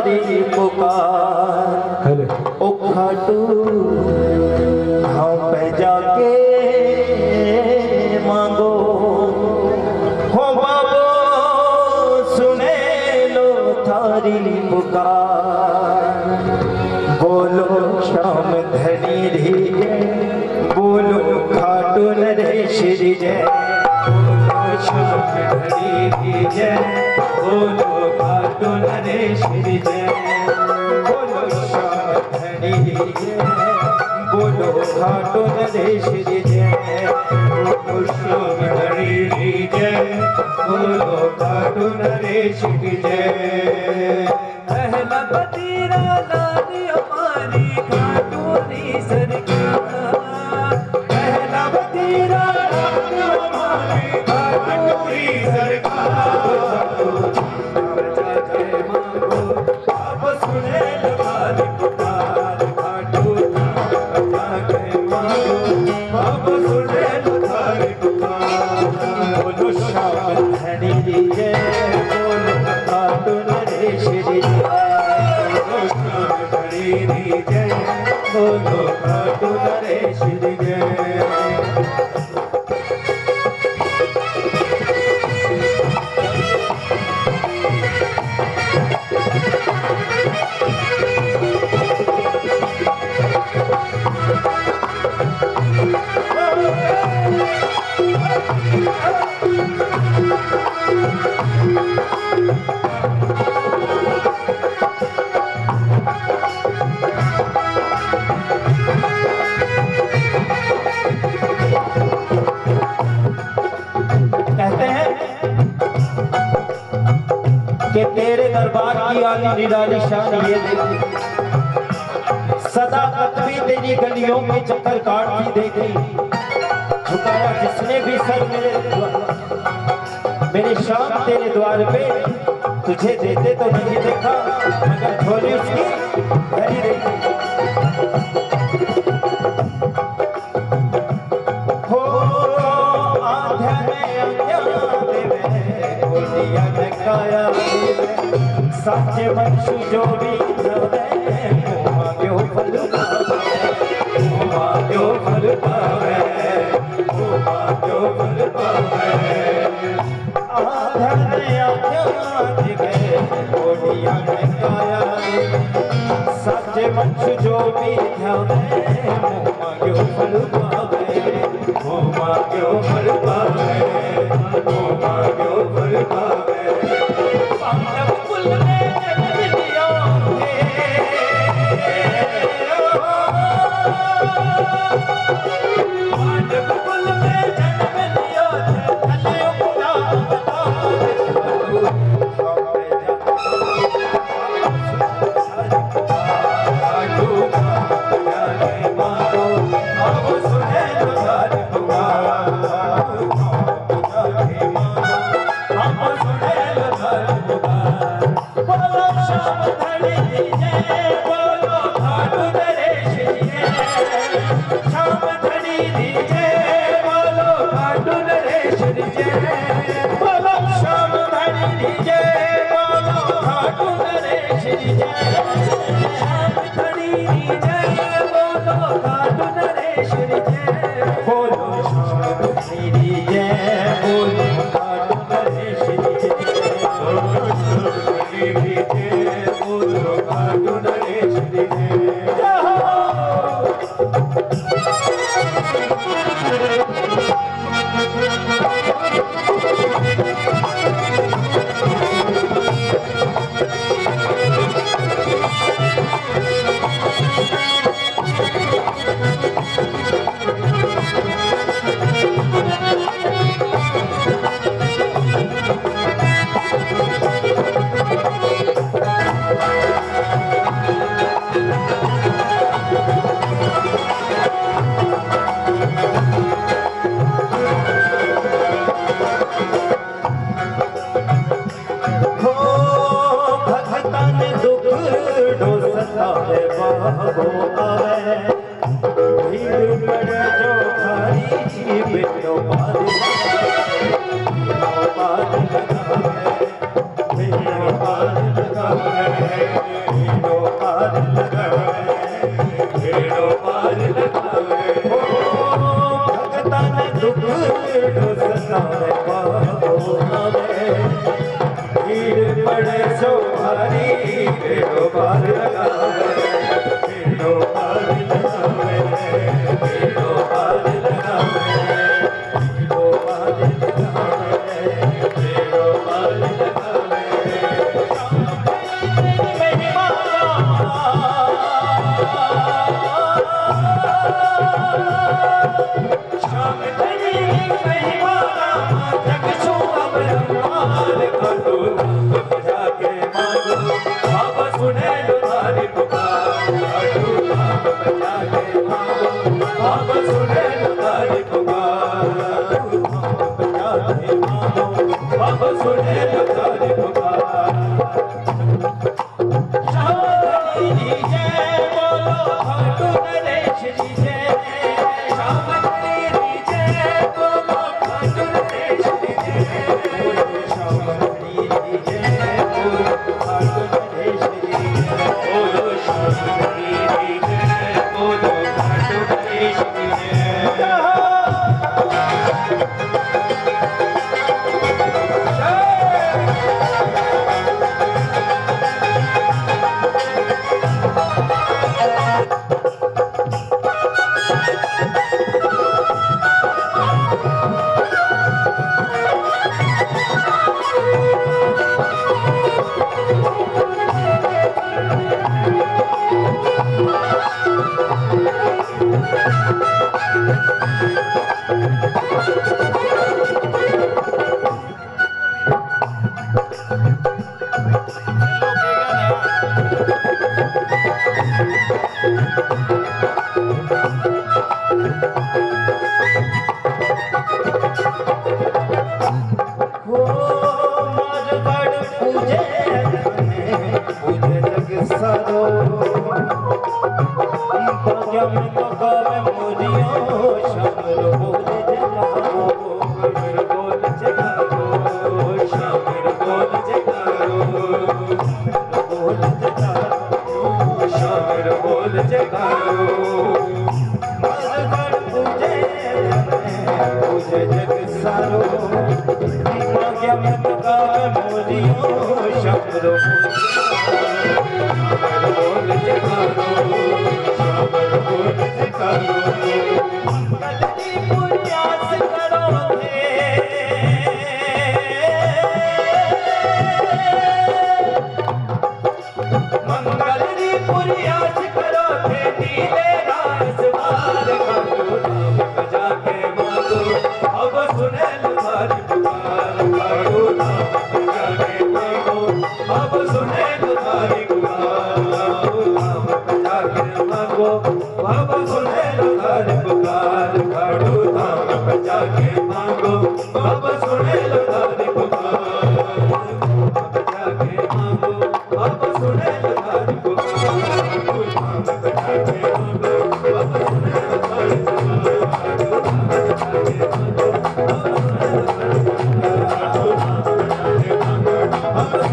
थारी पुकार ओ खाटू हम पे जाके मांगो हो बाबो सुने लो थारी पुकार। बोलो श्याम धनी री जय बोलो खाटू नरेश री जय बोलो श्याम धनी री जय बोलो खाटू नरेश री जय बोलो श्याम धनी री जय बोलो खाटू नरेश री जय बोलो श्याम धनी री जय बोलो खाटू नरेश री जय। पहला पतीरा लाली हमारी खाटू री सरकार पहला पतीरा लाली हमारी खाटू री सरकार। अब सुने लखारी पुकार खाटू जाके मांगो अब सुने लखारी पुकार। बोलो श्याम धनी री जय बोलो खाटू नरेश री जय बोलो खाटू नरेश री जय। कि तेरे दरबार की आली निराली शान ये देखी सदा कतवी तेरी गलियों में चक्कर काटती देखी। झुकाया जिसने भी सर मेरे शाम तेरे द्वार पे तुझे देते तो नहीं देखा मगर झोली उसकी भरी देखी। हो आध्या में अंध्या में बोलिया में काया साचे मंशु जो भी मांग्यो फल पावे मांग्यो फल पावे मांग्यो फल पावे। आधन आध्यात्म गए बोलिया में काया साचे मंशु जो भी मांग्यो फल पावे मांग्यो फल पावे मांग्यो फल पावे। है बेड़ो पार लगावे, बेड़ो पार लगावे, बेड़ो पार लगावे, बेड़ो पार लगावे, बेड़ो पार लगावे। श्याम तेरी महिमा जग छुआ ब्रह्मांड खाटू धाम जाके मांगो बाबा सुने लो तारी पुकार, खाटू धाम जाके मांगो बाबा सुने लो तारी पुकार, खाटू धाम जाके मांगो बाबा सुने लो तारी पुकार। श्याम तेरी जय बोलो खाटू नरेश जी जय, श्याम तेरी जय बोलो खाटू नरेश जी जय, श्याम तेरी जय बोलो खाटू नरेश जी जय, बोलो श्याम तेरी जय बोलो खाटू नरेश जी जय। I'm